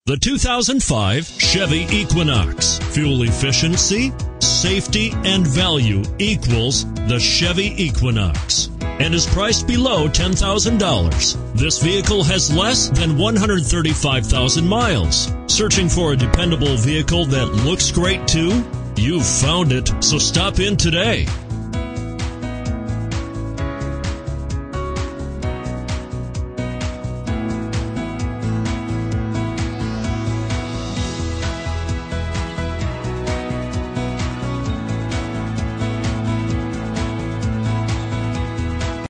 The 2005 Chevy Equinox. Fuel efficiency, safety, and value equals the Chevy Equinox and is priced below $10,000. This vehicle has less than 135,000 miles. Searching for a dependable vehicle that looks great too? You've found it, so stop in today.